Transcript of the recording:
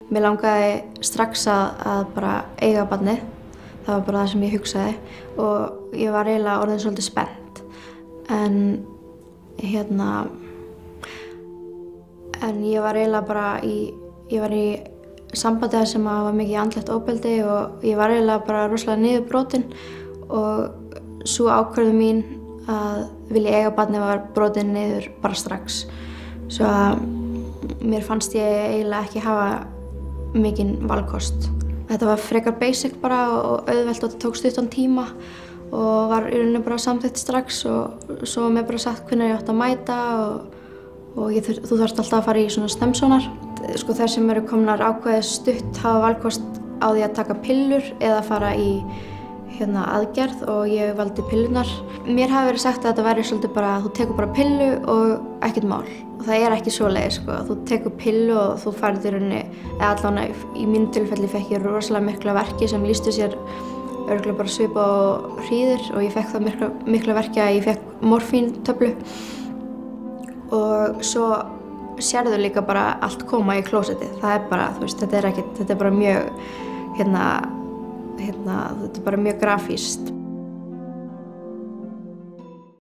Mér langaði strax að bara eiga barnið. Það var bara það sem ég hugsaði og ég var eiginlega orðin svolítið spennt. En ég var eiginlega bara í sambandi þar sem var mikið andlegt ofbeldi og ég var eiginlega bara rosalega niðurbrotin og sú ákvörðun mín að vilja eiga barnið var brotin niður bara strax. Svo að mér fannst ég eiginlega ekki hafa mikinn valkost. Þetta var frekar basic bara og auðvelt og þetta tók stuttan tíma og var í rauninni bara samþykkt strax og svo var mér bara sagt hvenær ég átti að mæta og þú þarft alltaf að fara í svona stemsónar. Sko þær sem eru komnar ákveðið stutt hafa valkost á því að taka pillur eða fara í aðgerð og ég valdi pillurnar. Mér hafi verið sagt að þetta væri svolítið bara að þú tekur bara pillu og ekkert mál. Og það ekki svoleiðis sko. Þú tekur pillu og þú færð í rauninni, eða allavega í mínu tilfelli fekk ég rosalega mikla verki sem lýstu sér örugglega bara svipað og hríðir og ég fekk það mikla verki að ég fekk morfíntöflu. Og svo sérðu líka bara allt koma í klósettið. Það bara, þú veist, þetta er bara mjög þetta er bara mjög grafískt.